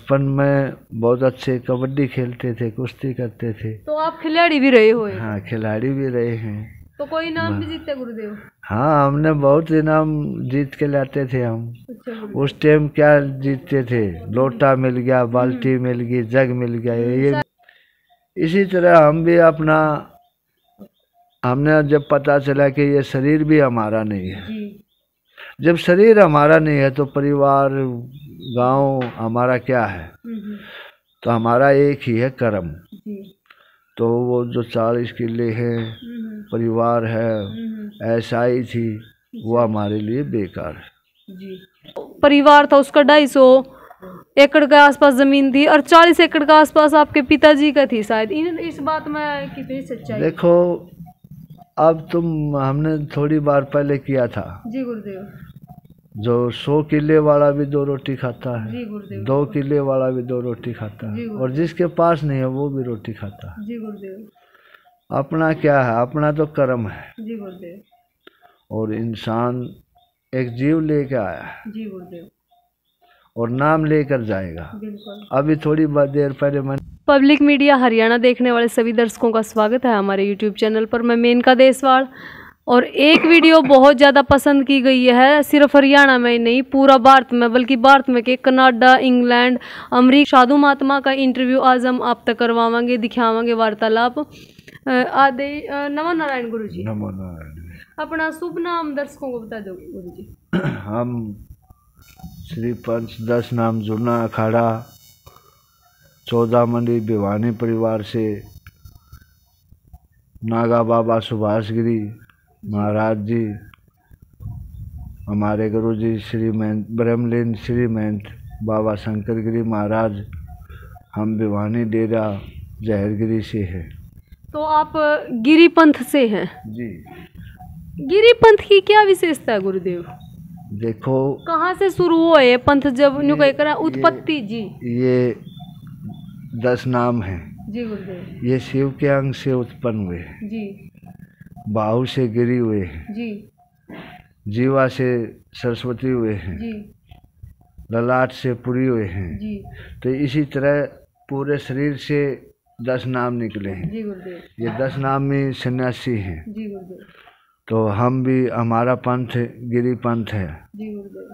बचपन में बहुत अच्छे कबड्डी खेलते थे, कुश्ती करते थे। तो आप खिलाड़ी भी रहे हो? हाँ, खिलाड़ी भी रहे हैं। तो कोई इनाम भी जीते गुरुदेव? हाँ, हमने बहुत इनाम जीत के लाते थे हम। अच्छा, उस टाइम क्या जीतते थे, लोटा मिल गया, बाल्टी मिल गई, जग मिल गया। ये इसी तरह हम भी अपना, हमने जब पता चला कि ये शरीर भी हमारा नहीं है, जब शरीर हमारा नहीं है तो परिवार, गांव हमारा क्या है? तो हमारा एक ही है कर्म। तो वो जो 40 किले हैं, परिवार है, ऐसाई थी, वो हमारे लिए बेकार है। परिवार था उसका 250 एकड़ के आसपास जमीन थी और 40 एकड़ के आसपास आपके पिताजी का थी शायद। इस बात में कितनी सच्चाई? देखो, अब हमने थोड़ी बार पहले किया था जी गुरुदेव, जो 100 किले वाला भी 2 रोटी खाता है, जी गुरुदेव, 2 किले वाला भी 2 रोटी खाता है, और जिसके पास नहीं है वो भी रोटी खाता है। जी गुरुदेव। अपना क्या है? अपना तो कर्म है। जी गुरुदेव। और इंसान एक जीव लेके आया है। जी गुरुदेव। और नाम लेकर जाएगा। बिल्कुल। अभी थोड़ी देर पहले मैंने पब्लिक मीडिया हरियाणा देखने वाले सभी दर्शकों का स्वागत है हमारे यूट्यूब चैनल पर। मैं मेनका देसवाल, और एक वीडियो बहुत ज़्यादा पसंद की गई है, सिर्फ हरियाणा में ही नहीं पूरा भारत में, बल्कि भारत में के कनाडा, इंग्लैंड, अमरीका। साधु महात्मा का इंटरव्यू आज हम आप तक करवाएंगे, दिखावांगे वार्तालाप। आदि नमो नारायण गुरु जी। नमो नारायण। अपना शुभ नाम दर्शकों को बता दो गुरु जी। हम श्री पंच 10 नाम जुड़ना अखाड़ा 14 मंडी भिवानी परिवार से नागा बाबा सुभाष गिरी महाराज जी, हमारे गुरु जी श्री महंत ब्रह्मलीन श्री महंत बाबा शंकर गिरी महाराज, हम भिवानी डेरा जहरगिरी से हैं। तो आप गिरी पंथ से हैं? जी। गिरी पंथ की क्या विशेषता है गुरुदेव? देखो, कहाँ से शुरू हुआ ये पंथ, जब न्यू कह करा उत्पत्ति? जी, ये 10 नाम हैं। जी गुरुदेव। ये शिव के अंग से उत्पन्न हुए हैं। जी। बाहु से गिरी हुए हैं। जी। जीवा से सरस्वती हुए हैं। जी। ललाट से पुरी हुए हैं। जी। तो इसी तरह पूरे शरीर से 10 नाम निकले हैं। जी गुरुदेव। ये 10 नाम में सन्यासी हैं। जी गुरुदेव। तो हम भी, हमारा पंथ गिरी पंथ है। जी गुरुदेव।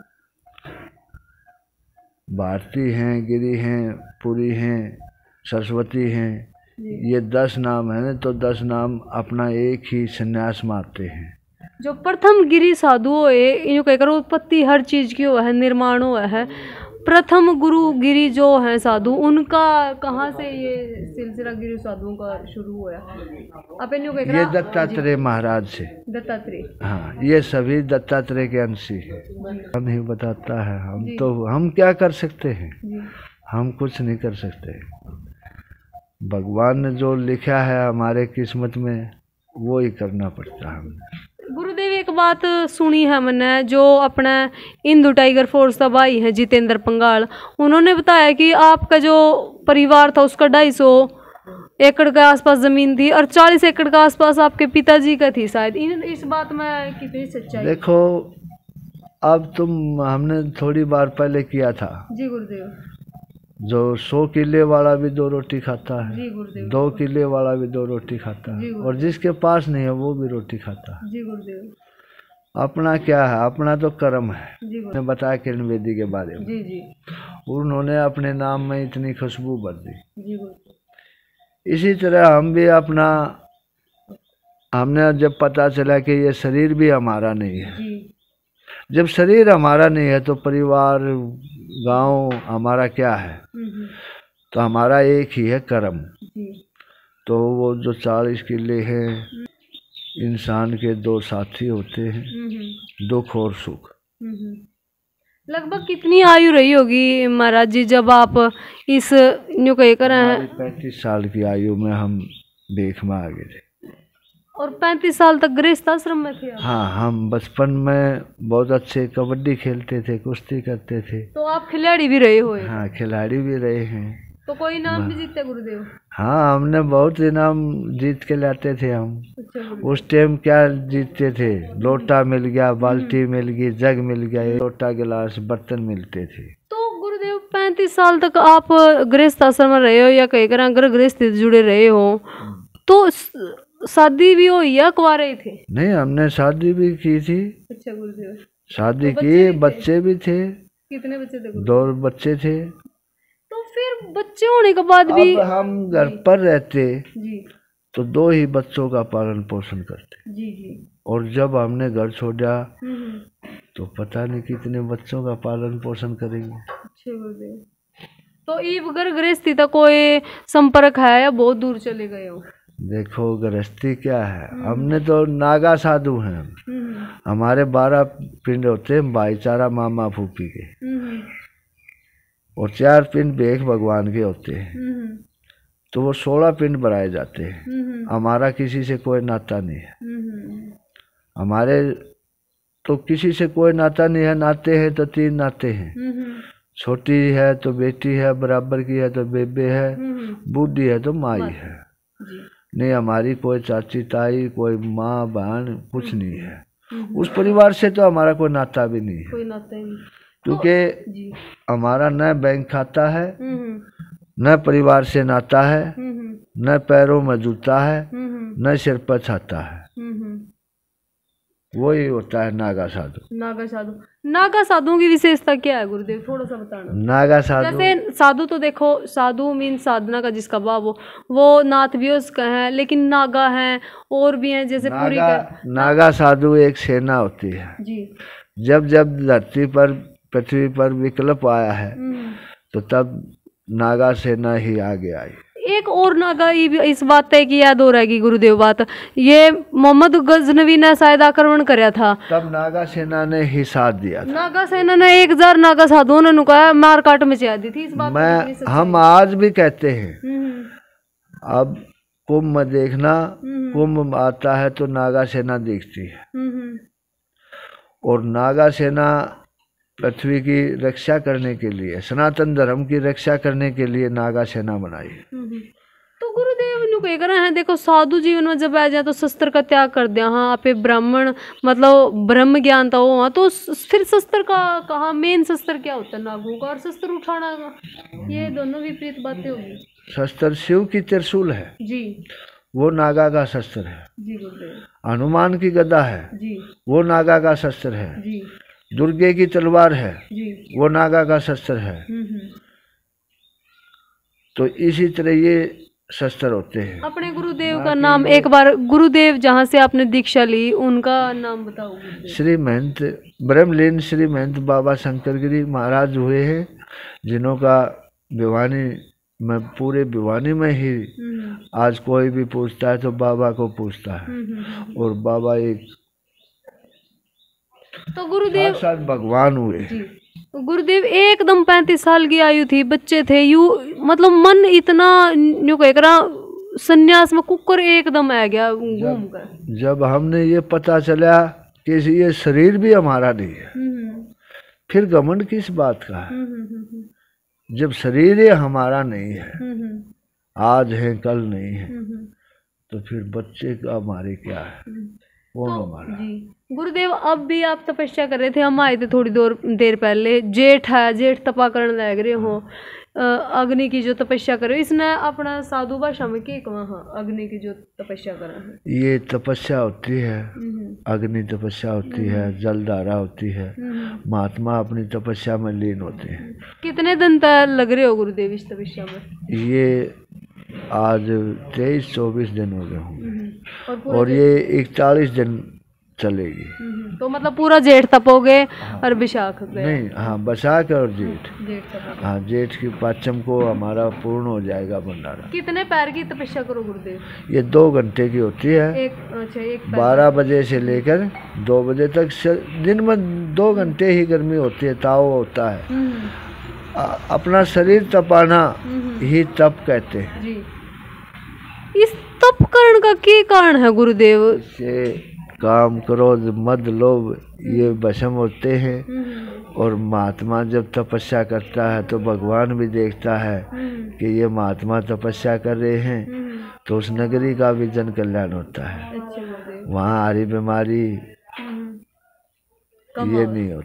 भारती हैं, गिरी हैं, पुरी हैं, सरस्वती हैं। ये 10 नाम है, तो 10 नाम अपना एक ही सन्यास मानते हैं। जो प्रथम गिरी साधु हुए, इन कहकर उत्पत्ति हर चीज की हुआ है, निर्माण हुआ है। प्रथम गुरु गिरी जो है साधु, उनका कहाँ से ये सिलसिला गिरी साधुओं का शुरू हुआ? ये दत्तात्रेय महाराज से। दत्तात्रेय? हाँ, ये सभी दत्तात्रेय के अंश ही है। हम ही बताता है, हम क्या कर सकते हैं? हम कुछ नहीं कर सकते। भगवान ने जो लिखा है हमारे किस्मत में, वो ही करना पड़ता है हमें। गुरुदेव, एक बात सुनी है मैंने, जो अपने इंदू टाइगर फोर्स का भाई है जितेंद्र पंगाल, उन्होंने बताया कि आपका जो परिवार था उसका 250 एकड़ के आसपास जमीन थी और 40 एकड़ के आसपास आपके पिताजी का थी शायद। इस बात में कितनी सच्चाई? देखो, अब हमने थोड़ी बार पहले किया था। जी गुरुदेव। जो 100 किले वाला भी 2 रोटी खाता है। जी गुरुदेव। 2 किले वाला भी 2 रोटी खाता है, और जिसके पास नहीं है वो भी रोटी खाता है। जी गुरुदेव। अपना क्या है? अपना तो कर्म है। जी मैंने बताया किरण बेदी के बारे में। जी जी। उन्होंने अपने नाम में इतनी खुशबू भर दी। जी गुरुदेव। इसी तरह हम भी अपना, हमने जब पता चला कि ये शरीर भी हमारा नहीं है, जब शरीर हमारा नहीं है तो परिवार, गांव हमारा क्या है? तो हमारा एक ही है कर्म। तो वो जो 40 किले हैं, इंसान के 2 साथी होते हैं, दुख और सुख। लगभग कितनी आयु रही होगी महाराज जी जब आप इस न्यू कह कर? 35 साल की आयु में हम देख में आ गए थे। और 35 साल तक गृहस्थ आश्रम में थे? हाँ, हम बचपन में बहुत अच्छे कबड्डी खेलते थे, कुश्ती करते थे। तो आप खिलाड़ी भी रहे हो? हाँ, खिलाड़ी भी रहे हैं। तो कोई इनाम भी जीते गुरुदेव? हाँ, हमने बहुत इनाम जीत के लाते थे हम। अच्छा। उस टाइम क्या जीतते थे, लोटा मिल गया, बाल्टी मिल गई, जग मिल गया, लोटा गिलास बर्तन मिलते थे। तो गुरुदेव जब 35 साल तक आप गृहस्थ आश्रम में रहे हो या कहीं कर अगर गृहस्थ से जुड़े रहे हो तो शादी भी हुई या कुंवारे ही थे? नहीं, हमने शादी भी की थी। अच्छा गुरुदेव, शादी की, बच्चे भी थे। कितने बच्चे थे? 2 बच्चे थे। तो फिर बच्चे होने के बाद भी अब हम घर पर रहते जी तो 2 ही बच्चों का पालन पोषण करते जी जी, और जब हमने घर छोड़ा तो पता नहीं कितने बच्चों का पालन पोषण करेंगे। अच्छा गुरुदेव, तो ईब घर गृहस्थी तक कोई संपर्क है या बहुत दूर चले गए हो? देखो गृहस्थी क्या है, हमने तो नागा साधु हैं। हमारे 12 पिंड होते हैं भाईचारा मामा फूफी के, और 4 पिंड भेख भगवान के होते हैं, तो वो 16 पिंड बनाए जाते हैं। हमारा किसी से कोई नाता नहीं है। हमारे तो किसी से कोई नाता नहीं है। नाते हैं तो 3 नाते हैं, छोटी है तो बेटी है, बराबर की है तो बेबे है, बूढ़ी है तो माई है। नहीं, हमारी कोई चाची ताई, कोई माँ बहन कुछ नहीं है। उस परिवार से तो हमारा कोई नाता भी नहीं है, कोई नाता ही नहीं, क्योंकि हमारा न बैंक खाता है, न परिवार से नाता है, न पैरों में जूता है, न सिर पर छाता है। वही होता है नागा साधु। नागा साधु, नागा साधुओं की विशेषता क्या है गुरुदेव, थोड़ा सा बताना। नागा साधु, जैसे साधु तो देखो, साधु मीन साधना का जिसका भाव हो, वो नाथ भी उसका है, लेकिन नागा हैं और भी हैं जैसे पूरी नागा साधु एक सेना होती है जी। जब जब धरती पर पृथ्वी पर विकल्प आया है तो तब नागा सेना ही आगे आई। एक और नागा इस बात तय की याद हो रहेगी गुरुदेव बात, ये मोहम्मद गजनवी ने शायद आक्रमण कराया था, तब नागा सेना ने ही साथ दिया था। नागा सेना ने 1000 नागा साधुओं ने नुकाया, मार काट मचा दी थी। इस बात हम आज भी कहते हैं। अब कुंभ में देखना, कुंभ आता है तो नागा सेना देखती है, और नागा सेना पृथ्वी की रक्षा करने के लिए, सनातन धर्म की रक्षा करने के लिए नागा सेना बनाई। तो गुरुदेव नु कह कर हैं, देखो साधु जीवन में जब आ जाए तो शस्त्र का त्याग कर दिया। हाँ, आप ब्राह्मण मतलब ब्रह्म ज्ञान था वो, तो फिर शस्त्र का कहा, मेन शस्त्र क्या होता है नागों का, और शस्त्र उठाना का, ये दोनों विपरीत बातें होगी। शस्त्र शिव की त्रिशूल है जी, वो नागा का शस्त्र है जी गुरुदेव। हनुमान की गदा है जी, वो नागा का शस्त्र है जी। दुर्गे की तलवार है जी, वो नागा का शस्त्र है। तो इसी तरह ये शस्त्र होते हैं। अपने गुरुदेव का नाम एक बार, गुरुदेव जहाँ से आपने दीक्षा ली उनका नाम बताओ। श्री महंत ब्रह्मलीन श्री महंत बाबा शंकर गिरी महाराज हुए हैं, जिन्हों का भिवानी में, पूरे भिवानी में ही आज कोई भी पूछता है तो बाबा को पूछता है, और बाबा एक तो गुरुदेव साथ भगवान हुए। गुरुदेव एकदम 35 साल की आयु थी, बच्चे थे, यू मतलब मन इतना यूँ कह कर संन्यास में कुकर एकदम आ गया घूम कर। जब हमने ये पता चला कि ये शरीर भी हमारा नहीं है, फिर घमंड किस बात का है। जब शरीर ही हमारा नहीं है, आज है कल नहीं है, तो फिर बच्चे का हमारे क्या है, कौन हमारा। गुरुदेव अब भी आप तपस्या कर रहे थे, हम आए थे थोड़ी देर पहले, जेठ है, जेठ तपा करने लग रहे हो, अग्नि की जो तपस्या करे, इसने अपना साधु भाषा में के कहा अग्नि की जो तपस्या करा है। ये तपस्या होती है, अग्नि तपस्या होती है, जलधारा होती है, महात्मा अपनी तपस्या में लीन होते हैं। कितने दिन तक लग रहे हो गुरुदेव इस तपस्या में? ये आज 23-24 दिन हो गए होंगे, और ये 41 दिन चलेगी। तो मतलब पूरा जेठ तपोगे और विशाख नहीं, हाँ बैसाख और जेठ, हाँ जेठ की पाचम को हमारा पूर्ण हो जाएगा भंडारा। कितने पैर की तपस्या करो गुरुदेव? ये 2 घंटे की होती है, एक 12 बजे से लेकर 2 बजे तक। दिन में 2 घंटे ही गर्मी होती है, ताव होता है। अपना शरीर तपाना ही तप कहते हैं। जी। इस तप करण का क्या कारण है गुरुदेव? से काम क्रोध मद लोभ ये भस्म होते हैं, और महात्मा जब तपस्या करता है तो भगवान भी देखता है कि ये महात्मा तपस्या कर रहे हैं, तो उस नगरी का भी जन कल्याण होता है। वहाँ हरी बीमारी ये नहीं होती।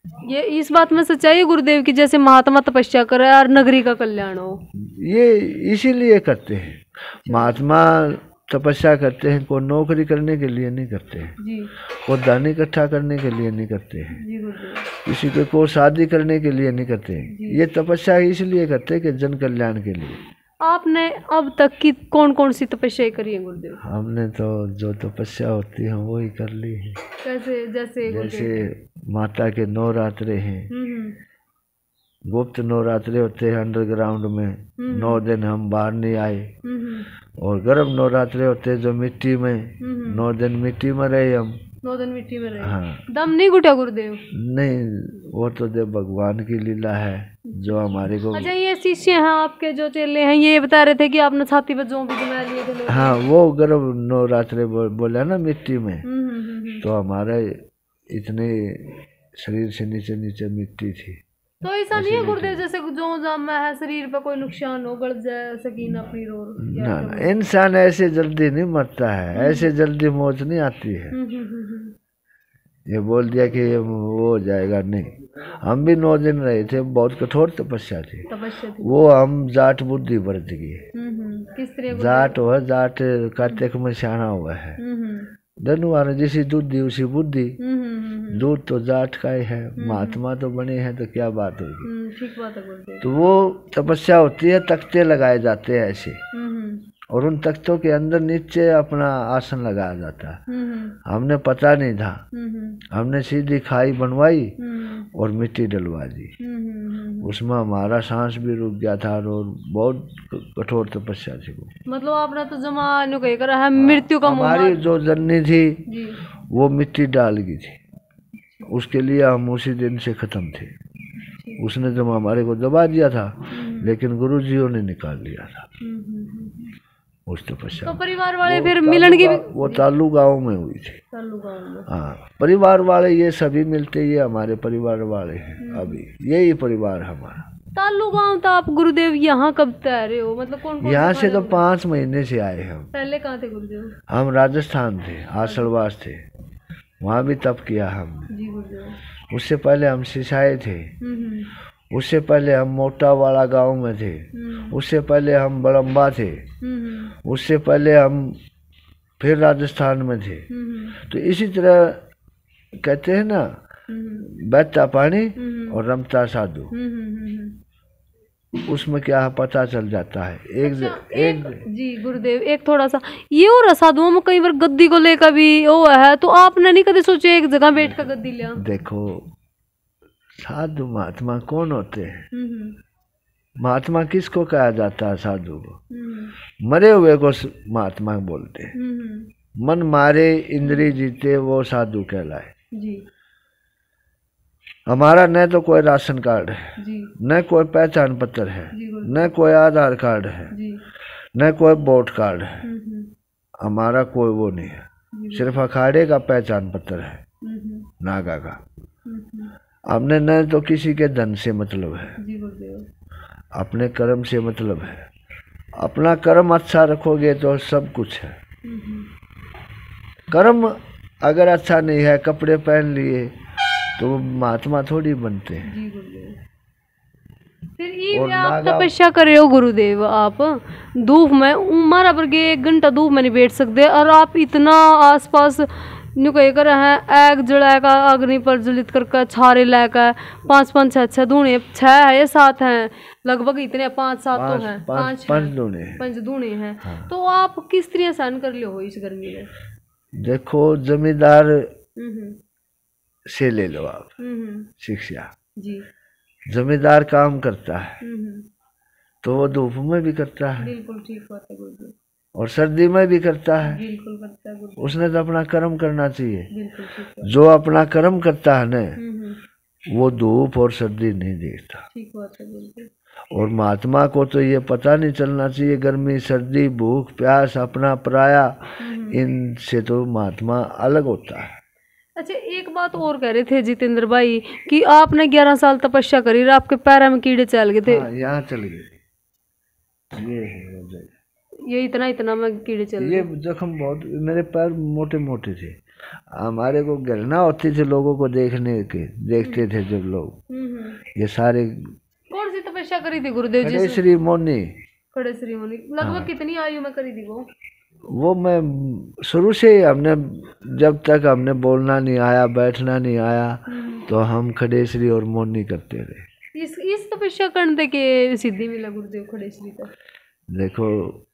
ये इस बात में सच्चाई है गुरुदेव की, जैसे महात्मा तपस्या करे और नगरी का कल्याण हो? ये इसीलिए करते हैं। महात्मा तपस्या करते हैं, कोई नौकरी करने के लिए नहीं करते हैं जी। कोई धन इकट्ठा करने के लिए नहीं करते हैं जी गुरुदेव। किसी को शादी करने के लिए नहीं करते हैं। ये तपस्या इसलिए करते हैं कि जन कल्याण के लिए। आपने अब तक की कौन कौन सी तपस्या करी है गुरुदेव? हमने तो जो तपस्या होती है वो ही कर ली है। कैसे? जैसे माता के नवरात्रे हैं, गुप्त नवरात्रे होते हैं अंडरग्राउंड में, 9 दिन हम बाहर नहीं आए। और गर्भ नवरात्रे होते हैं जो मिट्टी में, 9 दिन मिट्टी में रहे हम। 9 दिन मिट्टी में रहे। हाँ। दम नहीं घुटा गुरुदेव? नहीं, वो तो देव भगवान की लीला है जो हमारे को। अच्छा, ये शिष्य हैं आपके जो चेले हैं, ये बता रहे थे कि आपने छाती पर जों भी जमा लिए थे लोग। हाँ, वो गर्भ नवरात्रे बोला ना मिट्टी में। तो हमारा इतने शरीर से नीचे नीचे मिट्टी थी। तो ऐसा नहीं है गुरुदेव जैसे जो जामा है शरीर पे कोई नुकसान हो, गल जाए सकीना अपनी रोर? ना, इंसान ऐसे जल्दी नहीं मरता है, ऐसे जल्दी मौत नहीं आती है। ये बोल दिया कि वो हो जाएगा, नहीं। हम भी 9 दिन रहे थे, बहुत कठोर तपस्या थी। वो हम जाट बुद्धि बरत गई। किस तरह? जाट हुआ, जाट कार्तिक में शाना हुआ है। धनुवार जैसी दूध उसी बुद्धि। दूध तो जाट का ही है, महात्मा तो बने हैं, तो क्या बात होगी। ठीक बात है। तो वो तपस्या होती है, तख्ते लगाए जाते हैं ऐसे, और उन तख्तों के अंदर नीचे अपना आसन लगाया जाता है। हमने पता नहीं था, हमने सीधी खाई बनवाई और मिट्टी डलवा दी। उसमें हमारा सांस भी रुक गया था, और बहुत कठोर तपस्या थी वो। मतलब आपने तो जमाने कह कर है मृत्यु का हमारी जो जननी थी वो मिट्टी डाल गई थी, उसके लिए हम उसी दिन से खत्म थे। उसने तो हमारे को दबा दिया था, लेकिन गुरुजियों ने निकाल लिया था उस तपस्या। तो परिवार वाले फिर मिलन की वो तालू गांव में हुई थी। हाँ, परिवार वाले ये सभी मिलते, ये हमारे परिवार वाले हैं। अभी यही परिवार हमारा। तालू गांव। तो आप गुरुदेव यहाँ कब ठहरे हो? मतलब कौन यहाँ से तो 5 महीने से आए हम। पहले कहाँ थे गुरुदेव? हम राजस्थान थे, आसलवास थे, वहाँ भी तप किया हमने। जी गुरुदेव। उससे पहले हम सिसाए थे, उससे पहले हम मोटा वाला गांव में थे, उससे पहले हम बड़म्बा थे, उससे पहले हम फिर राजस्थान में थे। तो इसी तरह कहते हैं ना, बहता पानी और रमता साधु, उसमें क्या पता चल जाता है। एक जी गुरुदेव, एक थोड़ा सा ये और साधुओं में कई बार गद्दी को लेकर भी वो है, तो आपने नहीं कभी सोचे एक जगह बैठ कर गद्दी लिया? देखो, साधु महात्मा कौन होते हैं? महात्मा किसको कहा जाता है? साधु को। मरे हुए को महात्मा बोलते हैं। मन मारे इंद्री जीते वो साधु कहलाए। जी। हमारा न तो कोई राशन कार्ड है, जी। न कोई पहचान पत्र है, न कोई आधार कार्ड है, जी। न कोई वोट कार्ड है। हमारा कोई वो नहीं है, सिर्फ अखाड़े का पहचान पत्र है, नागा का। हमने न तो किसी के धन से मतलब है, अपने कर्म से मतलब है। अपना कर्म अच्छा रखोगे तो सब कुछ है। कर्म अगर अच्छा नहीं है, कपड़े पहन लिए तो महात्मा थोड़ी बनते हैं। फिर ये आप तपस्या कर रहे हो गुरुदेव, आप धूप में उमारा पर 1 घंटा धूप में नहीं बैठ सकते, और आप इतना आसपास न्यू कह कर हैं, आग जलाएगा, अग्नि पर जलित करके छारे लाकर 5-5, 6-6 धूणे, 6 है या 7 हैं लगभग, इतने 5-7 तो हैं, 5 धूणे हैं। हाँ। तो आप किस तरह सहन कर लो इस गर्मी में? देखो, जमींदार से ले लो आप शिक्षा। जी। जमींदार काम करता है तो वो धूप में भी करता है। बिल्कुल ठीक बात है गुरुदेव। और सर्दी में भी करता है। बिल्कुल करता है गुरुदेव। उसने तो अपना कर्म करना चाहिए। बिल्कुल ठीक। जो अपना कर्म करता है ना, वो धूप और सर्दी नहीं देखता। ठीक बात है गुरुदेव। और महात्मा को तो ये पता नहीं चलना चाहिए, गर्मी सर्दी भूख प्यास अपना पराया, इनसे तो महात्मा अलग होता है। अच्छा, एक बात और कह रहे थे जितेंद्र भाई कि आपने 11 साल तपस्या करी, आपके पैर में कीड़े चल गए थे। हाँ, यहाँ चल गए। ये है ये इतना में कीड़े चल गए। ये जख्म बहुत, मेरे पैर मोटे मोटे थे, हमारे को घृणा होती थी लोगों को देखते थे जब लोग। ये सारे कौन सी तपस्या करी थी गुरुदेव जी? खड़े श्री मोनी। खड़े श्री मोनी लगभग कितनी आयु में करी थी वो मैं शुरू से ही हमने, जब तक हमने बोलना नहीं आया, बैठना नहीं आया, तो हम खड़ेश्वरी और मौनी करते रहे। इस तपस्या करने के सिद्धि मिला गुरुदेव खड़ेश्वरी तक? देखो,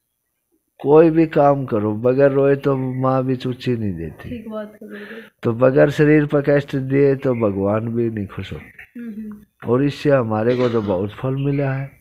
कोई भी काम करो बगैर रोए तो माँ भी चुच्ची नहीं देती। ठीक बात है। तो बगैर शरीर पर कष्ट दिए तो भगवान भी नहीं खुश होते। और इससे हमारे को तो बहुत फल मिला है।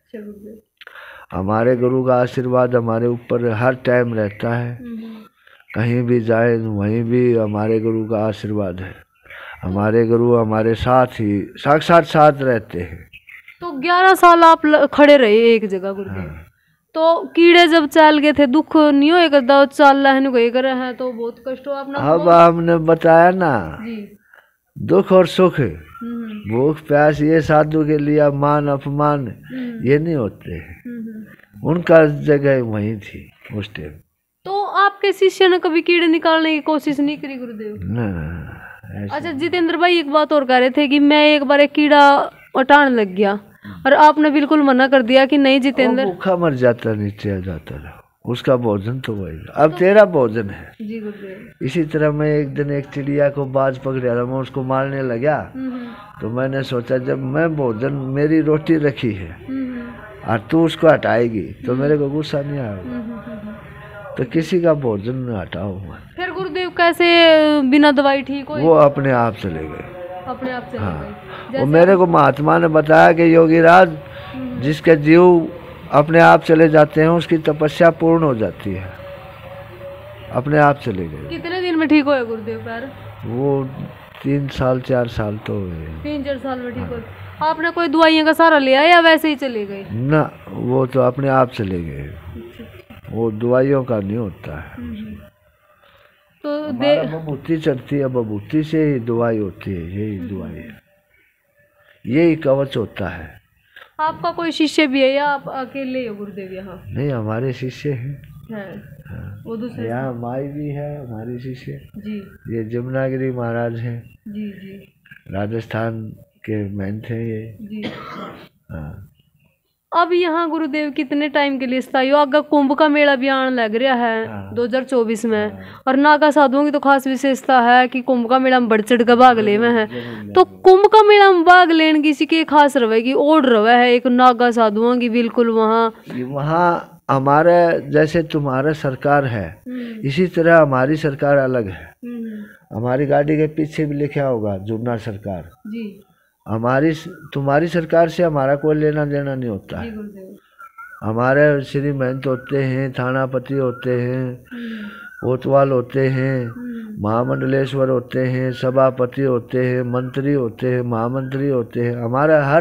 हमारे गुरु का आशीर्वाद हमारे ऊपर हर टाइम रहता है। कहीं भी जाए वहीं भी हमारे गुरु का आशीर्वाद है। हमारे गुरु हमारे साथ ही साक्षात साथ रहते हैं। तो 11 साल आप खड़े रहे एक जगह गुरुदेव। तो कीड़े जब चल गए थे, दुख नहीं हो करता चल रहे कर रहे हैं तो बहुत कष्ट हो अपना। अब हमने बताया ना जी। दुख और सुख, भूख प्यास, ये साधु के लिए मान अपमान ये नहीं होते। उनका जगह वहीं थी उस टाइम। तो आपके शिष्य ने कभी कीड़े निकालने की कोशिश नहीं करी गुरुदेव? ना। अच्छा जितेंद्र भाई, एक बात और कह रहे थे कि मैं एक बार एक कीड़ा उठाने लग गया और आपने बिल्कुल मना कर दिया कि नहीं जितेंद्र, भूखा मर जाता, नीचे आ जाता रहा। उसका भोजन तो वही, अब तेरा भोजन है जी गुरुदेव। इसी तरह मैं एक दिन एक चिड़िया को बाज पकड़ा था, मैं उसको मारने लगा। तो मैंने सोचा जब मैं भोजन, मेरी रोटी रखी है और तू उसको हटाएगी तो मेरे को गुस्सा नहीं आएगा। तो किसी का भोजन न हटाओ। फिर गुरुदेव कैसे बिना दवाई ठीक हो? वो अपने आप चले गए। अपने आप चले गए। वो मेरे को महात्मा ने बताया कि योगीराज, जिसके जीव अपने आप चले जाते हैं उसकी तपस्या पूर्ण हो जाती है। अपने आप चले गए। कितने दिन में ठीक हुए गुरुदेव पैर? वो 3 साल 4 साल तो हुए। 3-4 साल में ठीक हो। आपने कोई दवाइयों का सहारा लिया या वैसे ही चले गए? ना, वो तो अपने आप चले गए। वो दवाइयों का नहीं होता है। तो बबूती चढ़ती है, बबूती से ही दवाई होती है। यही दवाई है, यही कवच होता है। आपका कोई शिष्य भी है या आप अकेले हो गुरुदेव यहाँ? नहीं, हमारे शिष्य हैं। वो दूसरे यहाँ माई भी है हमारी शिष्य जी। ये जमुनागिरी महाराज हैं जी जी, राजस्थान के मेन थे ये जी। हाँ। अब यहाँ गुरुदेव कितने टाइम के लिए स्थायी हो? आगे कुंभ का मेला भी आने लग रहा है 2024 में। और नागा साधुओं की तो खास विशेषता है कि कुंभ का मेला में बढ़ चढ़ कर भाग ले में है। तो कुंभ का मेला में भाग लेने की की खास रवेगी ओढ़ रवा है एक नागा साधुओं की बिल्कुल वहाँ हमारे जैसे तुम्हारा सरकार है इसी तरह हमारी सरकार अलग है। हमारी गाड़ी के पीछे भी लिखा होगा जुन्ना सरकार जी। हमारी तुम्हारी सरकार से हमारा कोई लेना देना नहीं होता है। हमारे श्री महंत होते हैं, थानापति होते हैं, कोतवाल होते हैं, महामंडलेश्वर होते हैं, सभापति होते हैं, मंत्री होते हैं, महामंत्री होते हैं। हमारा हर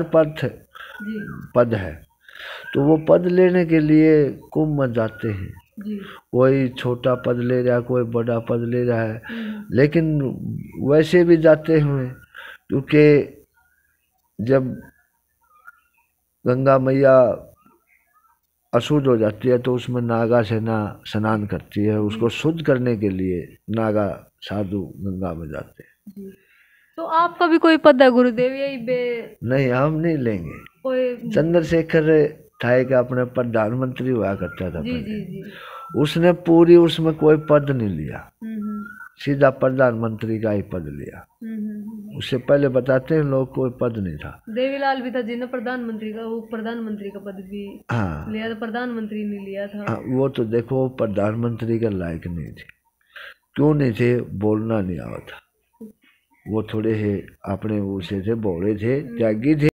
पद है। तो वो पद लेने के लिए कुंभ में जाते हैं जी। कोई छोटा पद ले रहा है, कोई बड़ा पद ले रहा है, लेकिन वैसे भी जाते हुए क्योंकि जब गंगा मैया अशुद्ध हो जाती है तो उसमें नागा सेना स्नान करती है। उसको शुद्ध करने के लिए नागा साधु गंगा में जाते हैं। तो आपका भी कोई पद है गुरुदेव? यही नहीं, हम नहीं लेंगे। कोई चंद्रशेखर था कि अपने प्रधानमंत्री हुआ करता था जी, जी। उसने पूरी उसमें कोई पद नहीं लिया, सीधा प्रधानमंत्री का ही पद लिया। उससे पहले बताते हैं लोग कोई पद नहीं था। देवीलाल भी था जिन्होंने प्रधानमंत्री का पद भी लिया था, प्रधानमंत्री नहीं लिया था। वो तो देखो प्रधानमंत्री का लायक नहीं थे। क्यों नहीं थे? बोलना नहीं आता। वो थोड़े से अपने उसे थे, बोले थे, त्यागी थे।